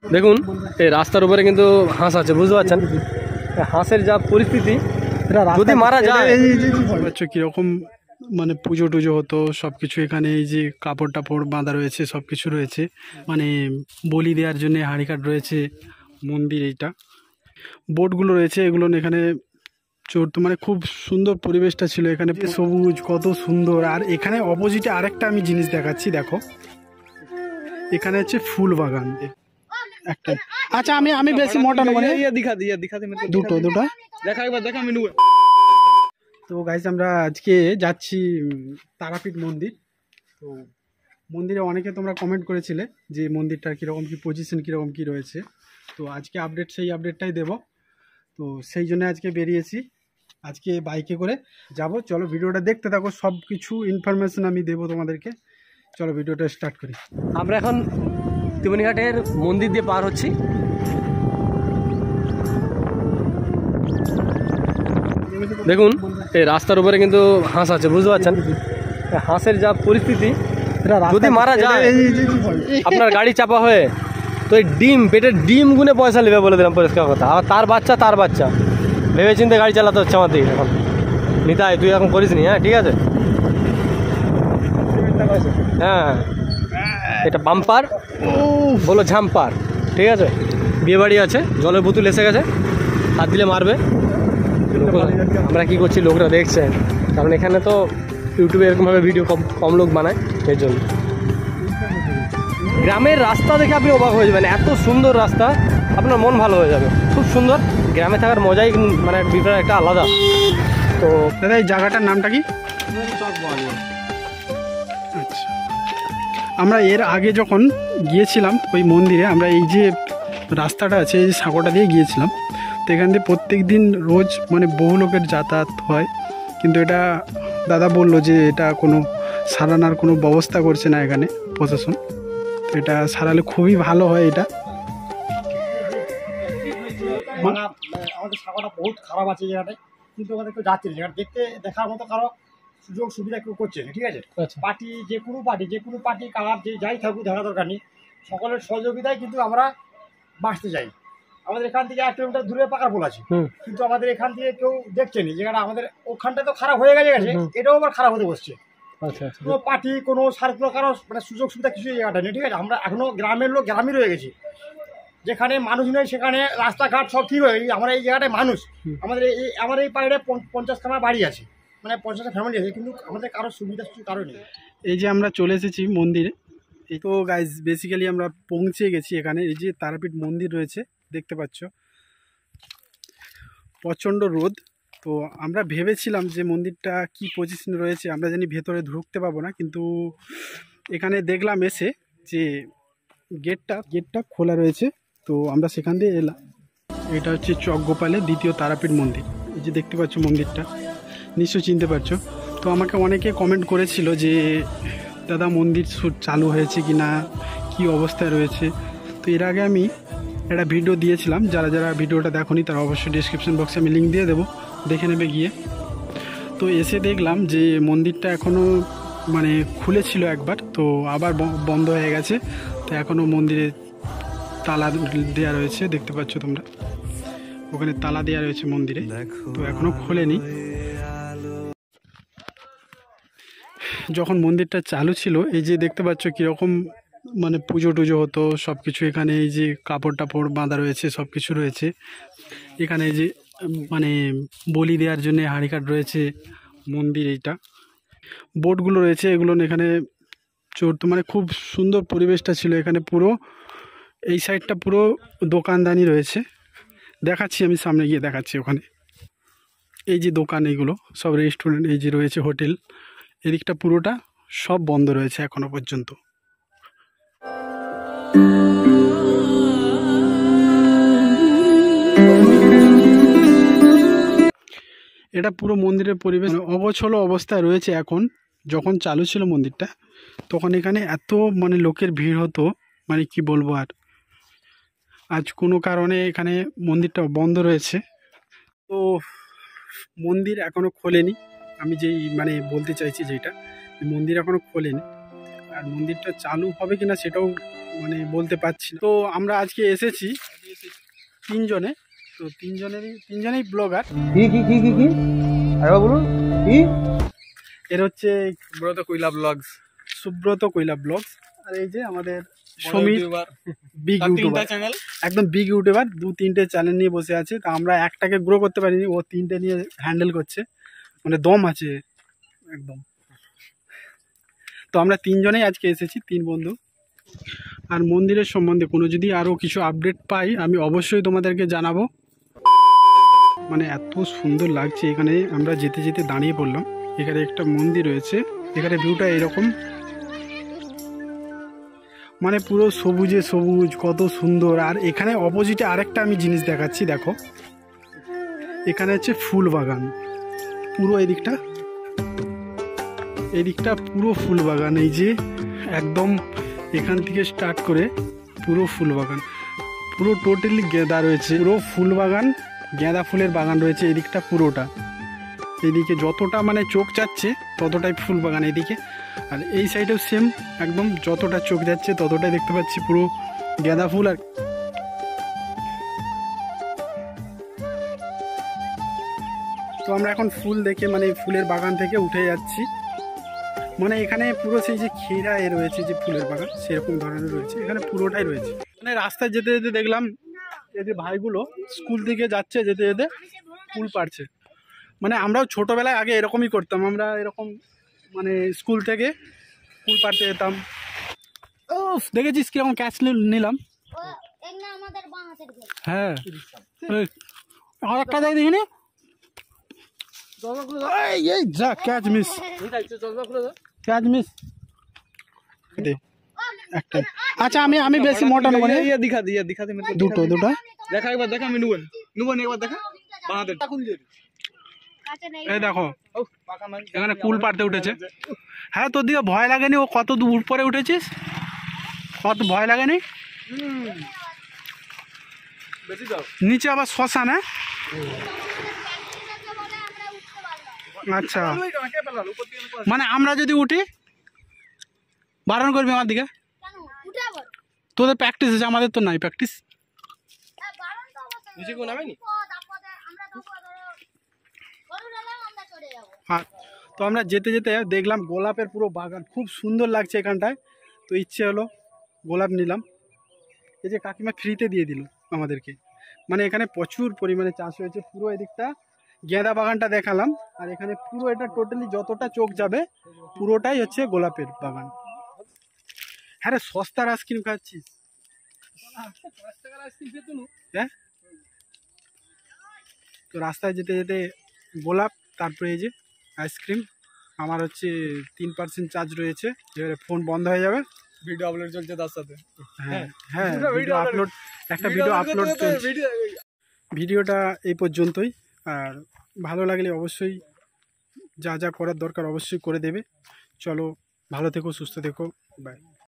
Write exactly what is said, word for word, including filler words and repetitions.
দেখুন এই রাস্তার উপরে কিন্তু হাঁস আছে, বুঝতে পারছেন? হাঁসের যা পরিস্থিতি, যদি মারা যায় কিরকম মানে পুজো টুজো হতো সব কিছু এখানে। এই যে কাপড় টাপড় বাঁধা রয়েছে, সব কিছু রয়েছে, মানে বলি দেওয়ার জন্য হাঁড়ি কাঠ রয়েছে। মন্দির এইটা, বোটগুলো রয়েছে, এগুলো এখানে চড়তো, মানে খুব সুন্দর পরিবেশটা ছিল এখানে, সবুজ কত সুন্দর। আর এখানে অপোজিটে আরেকটা আমি জিনিস দেখাচ্ছি, দেখো এখানে হচ্ছে ফুল বাগান একটা। আচ্ছা আমি আমি বেশি মোটা নেবো না, দুটো দুটো দেখা একবার দেখা আমি নেবো। তো গাইস আমরা আজকে যাচ্ছি তারাপীঠ মন্দির। তো মন্দিরে অনেকে তোমরা কমেন্ট করেছিলে যে মন্দিরটার কীরকম কী পজিশন, কীরকম কী রয়েছে। তো আজকে আপডেট সেই আপডেটটাই দেব। তো সেই জন্য আজকে বেরিয়েছি, আজকে বাইকে করে যাব। চলো ভিডিওটা দেখতে থাকো, সব কিছু ইনফরমেশন আমি দেবো তোমাদেরকে। চলো ভিডিওটা স্টার্ট করি। আমরা এখন ত্রিবেণীঘাটের মন্দির দিয়ে পার হচ্ছি। দেখুন এই রাস্তার উপরে কিন্তু হাঁস আছে, বুঝতে পারছেন? হাঁসের যা পরিস্থিতি, যদি মারা যায় আপনার গাড়ি চাপা হয়ে, তো এই ডিম, পেটের ডিম গুনে পয়সা নেবে, বলে দিলাম পরিষ্কার কথা। আর তার বাচ্চা তার বাচ্চা ভেবে চিন্তে গাড়ি চালাতে হচ্ছে আমার দিকে এখন। নিতাই তুই এখন করিস নি, হ্যাঁ ঠিক আছে? হ্যাঁ এটা বাম্পার বলো ঝাম্পার, ঠিক আছে? বিয়ে বাড়ি আছে, জলের বোতল এসে গেছে, হাত দিলে মারবে। আমরা কি করছি লোকরা দেখছে, কারণ এখানে তো ইউটিউবে এরকমভাবে ভিডিও কম কম লোক বানায়, এর জন্য। গ্রামের রাস্তা দেখে আপনি অবাক হয়ে যাবেন, এত সুন্দর রাস্তা, আপনার মন ভালো হয়ে যাবে। খুব সুন্দর, গ্রামে থাকার মজাই মানে বিষয় একটা আলাদা। তো দাদা এই জায়গাটার নামটা কি? আচ্ছা, আমরা এর আগে যখন গিয়েছিলাম ওই মন্দিরে, আমরা এই যে রাস্তাটা আছে, এই যে সাঁকোটা দিয়ে গিয়েছিলাম। তো এখান থেকে প্রত্যেক দিন রোজ মানে বহু লোকের যাতায়াত হয়, কিন্তু এটা দাদা বললো যে এটা কোনো সারানোর কোনো ব্যবস্থা করছে না এখানে প্রশাসন। তো এটা সারালে খুবই ভালো হয়। এটা আমাদের সাঁকোটা বহুত খারাপ আছে জায়গাটায়, কিন্তু আমাদের কেউ যাচ্ছে না, যেখানে দেখতে দেখার মতো কারো সুযোগ সুবিধা কেউ করছে না, ঠিক আছে? পার্টি যে কোনো পার্টি যে কোনো পার্টি কালার যে যাই থাকুক দেখা দরকার নেই, সকলের সহযোগিতায় কিন্তু আমরা বাঁচতে চাই। আমাদের এখান থেকে এক কিলোমিটার দূরে পাকার পোল আছে, কিন্তু আমাদের এখান থেকে কেউ দেখছে না যেখানে আমাদের ওখানটা তো খারাপ হয়ে গেছে গেছে এটাও আবার খারাপ হতে বসছে। কোনো পার্টি কোনো সার্কুলার কারো মানে সুযোগ সুবিধা কিছু জায়গাটা নেই, ঠিক আছে? আমরা এখনো গ্রামের লোক গ্রামই রয়ে গেছি, যেখানে মানুষ নেই সেখানে রাস্তাঘাট সব ঠিক হয়ে গেছে। আমরা এই জায়গাটায় মানুষ, আমাদের এই আমার এই পাড়ে পঞ্চাশখানা বাড়ি আছে, মানে পঞ্চাশটা ফ্যামিলি আছে, কিন্তু আমাদের কারো সুবিধা কারো নেই। এই যে আমরা চলে এসেছি মন্দিরে, এই তো গাইজ বেসিক্যালি আমরা পৌঁছে গেছি এখানে। এই যে তারাপীঠ মন্দির রয়েছে, দেখতে পাচ্ছ প্রচণ্ড রোদ। তো আমরা ভেবেছিলাম যে মন্দিরটা কি পজিশনে রয়েছে, আমরা জানি ভেতরে ঢুকতে পাবো না, কিন্তু এখানে দেখলাম এসে যে গেটটা গেটটা খোলা রয়েছে। তো আমরা সেখান দিয়ে এলাম। এটা হচ্ছে চক গোপালের দ্বিতীয় তারাপীঠ মন্দির। এই যে দেখতে পাচ্ছ মন্দিরটা, নিশ্চয়ই চিনতে পারছো। তো আমাকে অনেকে কমেন্ট করেছিল যে দাদা মন্দির চালু হয়েছে কি না, কী অবস্থায় রয়েছে। তো এর আগে আমি একটা ভিডিও দিয়েছিলাম, যারা যারা ভিডিওটা দেখোনি তারা অবশ্যই ডিসক্রিপশন বক্সে আমি লিঙ্ক দিয়ে দেবো, দেখে নেবে গিয়ে। তো এসে দেখলাম যে মন্দিরটা এখনও মানে খুলেছিল একবার, তো আবার বন্ধ হয়ে গেছে। তো এখনও মন্দিরে তালা দেওয়া রয়েছে, দেখতে পাচ্ছ তোমরা, ওখানে তালা দেওয়া রয়েছে মন্দিরে, তো এখনও খোলেনি। যখন মন্দিরটা চালু ছিল, এই যে দেখতে পাচ্ছ কীরকম মানে পুজো টুজো হতো সব কিছু এখানে। এই যে কাপড় টাপড় বাঁধা রয়েছে, সব কিছু রয়েছে এখানে। এই যে মানে বলি দেওয়ার জন্য হাঁড়ি কাঠ রয়েছে। মন্দির এইটা, বোটগুলো রয়েছে, এগুলো এখানে চড়তো, মানে খুব সুন্দর পরিবেশটা ছিল এখানে। পুরো এই সাইডটা পুরো দোকানদানি রয়েছে, দেখাচ্ছি আমি সামনে গিয়ে দেখাচ্ছি। ওখানে এই যে দোকান, এইগুলো সব রেস্টুরেন্ট, এই যে রয়েছে হোটেল, এদিকটা পুরোটা সব বন্ধ রয়েছে এখনো পর্যন্ত। এটা পুরো মন্দিরের পরিবেশ অগোছালো অবস্থায় রয়েছে এখন। যখন চালু ছিল মন্দিরটা তখন এখানে এত মানে লোকের ভিড় হতো, মানে কি বলবো আর। আজ কোনো কারণে এখানে মন্দিরটা বন্ধ রয়েছে। তো মন্দির এখনও খোলেনি, আমি যেই মানে বলতে চাইছি যেটা, মন্দির এখনও খোলেনি। আর মন্দিরটা চালু হবে কিনা সেটাও মানে বলতে পারছি না। তো আমরা আজকে এসেছি তিনজনে, তো তিনজনেরই তিনজনেই ব্লগার। কি কি কি কি কি আরে বলুন কি? এর হচ্ছে সুব্রত কৈলা ব্লগস, সুব্রত কৈলা ব্লগস, আর এই যে আমাদের সমীর বিগ ইউটিউবার, একদম বিগ ইউটিউবার, দু তিনটে চ্যানেল নিয়ে বসে আছে। তা আমরা একটাকে গ্রো করতে পারিনি, ও তিনটে নিয়ে হ্যান্ডেল করছে, মানে দম আছে একদম। তো আমরা তিনজনেই আজকে এসেছি, তিন বন্ধু। আর মন্দিরের সম্বন্ধে কোনো যদি আরও কিছু আপডেট পাই আমি অবশ্যই তোমাদেরকে জানাবো। মানে এত সুন্দর লাগছে এখানে, আমরা যেতে যেতে দাঁড়িয়ে পড়লাম। এখানে একটা মন্দির রয়েছে, এখানে ভিউটা এরকম, মানে পুরো সবুজে সবুজ, কত সুন্দর। আর এখানে অপোজিটে আরেকটা আমি জিনিস দেখাচ্ছি, দেখো এখানে হচ্ছে ফুল বাগান, পুরো এদিকটা এদিকটা পুরো ফুল বাগান। এই যে একদম এখান থেকে স্টার্ট করে পুরো ফুল বাগান, পুরো টোটালি গেঁদা রয়েছে, পুরো ফুল বাগান, গেঁদা ফুলের বাগান রয়েছে এদিকটা পুরোটা। এদিকে যতটা মানে চোখ যাচ্ছে ততটাই ফুল বাগান এদিকে, আর এই সাইডেও সেম একদম, যতটা চোখ যাচ্ছে ততটাই দেখতে পাচ্ছি পুরো গেঁদা ফুল। আর তো আমরা এখন ফুল দেখে মানে ফুলের বাগান থেকে উঠে যাচ্ছি, মানে এখানে পুরো সেই যে খেরা এ রয়েছে যে ফুলের বাগান সেরকম ধরনের রয়েছে, এখানে পুরোটাই রয়েছে। মানে রাস্তায় যেতে যেতে দেখলাম এই যে ভাইগুলো স্কুল থেকে যাচ্ছে, যেতে যেতে ফুল পাড়ছে। মানে আমরাও ছোটোবেলায় আগে এরকমই করতাম, আমরা এরকম মানে স্কুল থেকে ফুল পাড়তে যেতাম। ও দেখেছিস কিরকম ক্যাচ নিলাম। হ্যাঁ আর একটা দেখ দেখিনি, এই যা ক্যাচ মিস, ক্যাচ মিস একটা। আচ্ছা আমি আমি বেশি মোটা নেবো না, ইয়ে দিখা দিয়ে দিখা দে মেরে को দুটো দুটো দেখা একবার দেখা আমি নুবন নুবন একবার দেখা বাঁধে খুল দিয়ে। এই দেখো এখানে কুল পাড়তে উঠেছে। হ্যাঁ তোর দিকে ভয় লাগেনি? ও কত দূর পরে উঠেছিস, কত ভয় লাগেনি? নিচে আবার শ্মশান। হ্যাঁ আচ্ছা, মানে আমরা যদি উঠি বারণ করবি আমার দিকে? তোদের প্র্যাকটিস আছে, আমাদের তো নাই প্র্যাকটিস। তো আমরা যেতে যেতে দেখলাম গোলাপের পুরো বাগান, খুব সুন্দর লাগছে এখানটায়। তো ইচ্ছে হলো গোলাপ নিলাম, এই যে কাকিমা ফ্রিতে দিয়ে দিল আমাদেরকে। মানে এখানে প্রচুর পরিমাণে চাষ হয়েছে, পুরো এদিকটা গেঁদা বাগানটা দেখালাম, আর এখানে পুরো এটা টোটালি যতটা চোখ যাবে পুরোটাই হচ্ছে গোলাপের বাগান। হ্যাঁ রে সস্তার আইসক্রিম খাচ্ছিস? হ্যাঁ তো রাস্তায় যেতে যেতে গোলাপ, তারপরে এই যে আইসক্রিম। আমার হচ্ছে তিন পার্সেন্ট চার্জ রয়েছে, এবারে ফোন বন্ধ হয়ে যাবে। ভিডিও আপলোড চলছে তার সাথে। হ্যাঁ হ্যাঁ ভিডিও আপলোড, একটা ভিডিও আপলোড চলছে। ভিডিওটা এই পর্যন্তই, আর ভালো লাগলে অবশ্যই যা যা করার দরকার অবশ্যই করে দেবে। চলো ভালো থেকো, সুস্থ থেকো, বাই।